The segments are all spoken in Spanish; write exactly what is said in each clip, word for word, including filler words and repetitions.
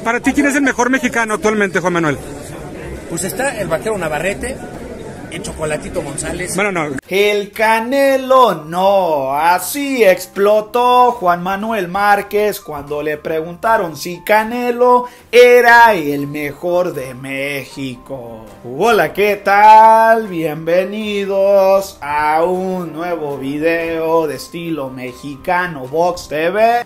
para ti, ¿quién es el mejor mexicano actualmente, Juan Manuel? Pues está el Vaquero Navarrete, el Chocolatito González. Bueno, no. El Canelo no, así explotó Juan Manuel Márquez cuando le preguntaron si Canelo era el mejor de México. Hola, ¿qué tal? Bienvenidos a un nuevo video de estilo mexicano Vox T V.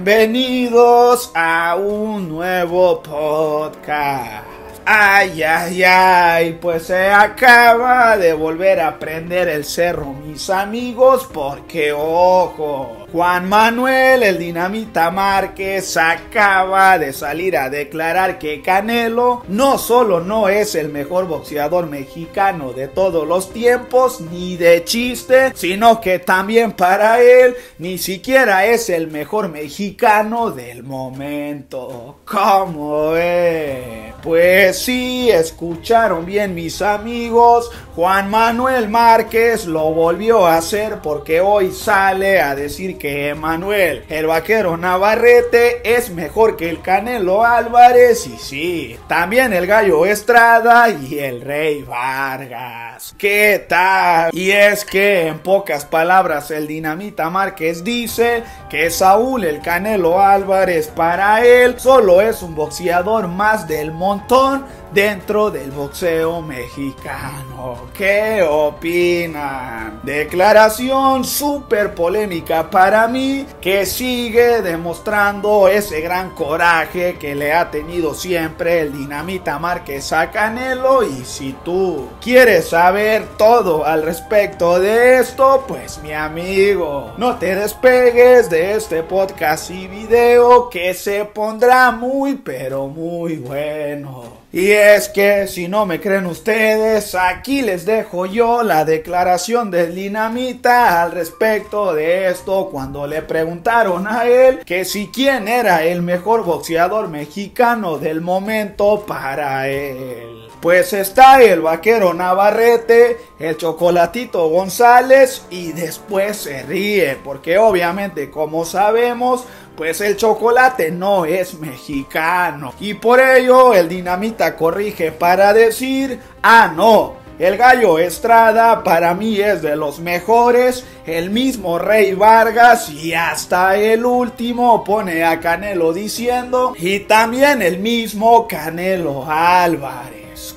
Bienvenidos a un nuevo podcast. Ay, ay, ay, pues se acaba de volver a prender el cerro, mis amigos, porque ojo, Juan Manuel el Dinamita Márquez acaba de salir a declarar que Canelo no solo no es el mejor boxeador mexicano de todos los tiempos, ni de chiste, sino que también para él ni siquiera es el mejor mexicano del momento. ¿Cómo ve? Pues sí, escucharon bien, mis amigos, Juan Manuel Márquez lo volvió a hacer porque hoy sale a decir que Emanuel, el Vaquero Navarrete, es mejor que el Canelo Álvarez, y sí, también el Gallo Estrada y el Rey Vargas. ¿Qué tal? Y es que en pocas palabras el Dinamita Márquez dice que Saúl el Canelo Álvarez para él solo es un boxeador más del montón dentro del boxeo mexicano. ¿Qué opinan? Declaración súper polémica para mí, que sigue demostrando ese gran coraje que le ha tenido siempre el Dinamita Márquez a Canelo. Y si tú quieres saber todo al respecto de esto, pues mi amigo, no te despegues de este podcast y video, que se pondrá muy pero muy bueno. Y es que si no me creen ustedes, aquí les dejo yo la declaración del Dinamita al respecto de esto cuando le preguntaron a él que si quién era el mejor boxeador mexicano del momento para él. Pues está el Vaquero Navarrete, el Chocolatito González, y después se ríe porque obviamente, como sabemos, pues el chocolate no es mexicano, y por ello el Dinamita corrige para decir: ah, no, el Gallo Estrada para mí es de los mejores, el mismo Rey Vargas, y hasta el último pone a Canelo diciendo, y también el mismo Canelo Álvarez.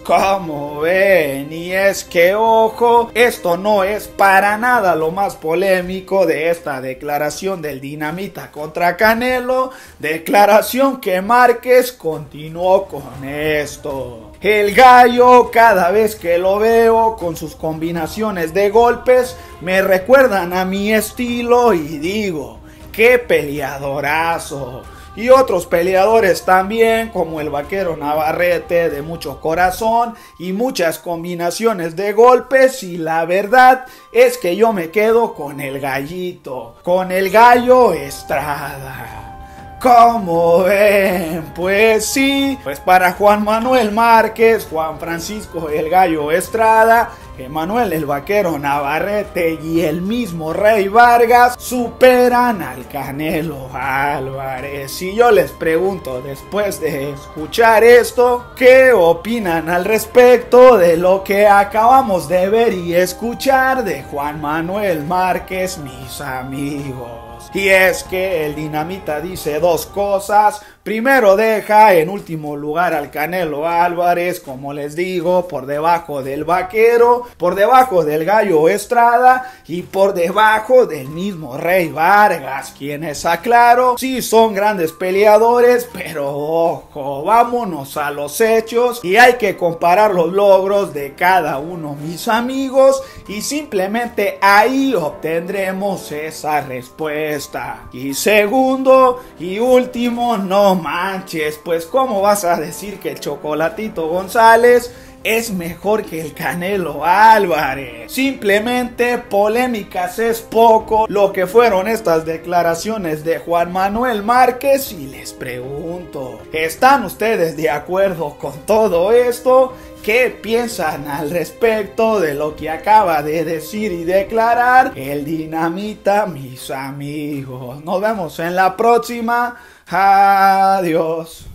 Como ven, y es que ojo, esto no es para nada lo más polémico de esta declaración del Dinamita contra Canelo, declaración que Márquez continuó con esto. El Gallo, cada vez que lo veo con sus combinaciones de golpes, me recuerdan a mi estilo y digo, ¡qué peleadorazo! Y otros peleadores también, como el Vaquero Navarrete, de mucho corazón y muchas combinaciones de golpes, y la verdad es que yo me quedo con el Gallito, con el Gallo Estrada. ¿Cómo ven? Pues sí, pues para Juan Manuel Márquez, Juan Francisco el Gallo Estrada, Emanuel el Vaquero Navarrete y el mismo Rey Vargas superan al Canelo Álvarez. Y yo les pregunto, después de escuchar esto, ¿qué opinan al respecto de lo que acabamos de ver y escuchar de Juan Manuel Márquez, mis amigos? Y es que el Dinamita dice dos cosas. Primero, deja en último lugar al Canelo Álvarez, como les digo, por debajo del Vaquero, por debajo del Gallo Estrada y por debajo del mismo Rey Vargas, quienes, aclaro, sí son grandes peleadores, pero ojo, vámonos a los hechos y hay que comparar los logros de cada uno, mis amigos, y simplemente ahí obtendremos esa respuesta. Y segundo y último, no manches, pues ¿cómo vas a decir que el Chocolatito González es mejor que el Canelo Álvarez? Simplemente polémicas es poco lo que fueron estas declaraciones de Juan Manuel Márquez, y les pregunto, ¿están ustedes de acuerdo con todo esto? ¿Qué piensan al respecto de lo que acaba de decir y declarar el Dinamita, mis amigos? Nos vemos en la próxima. Adiós.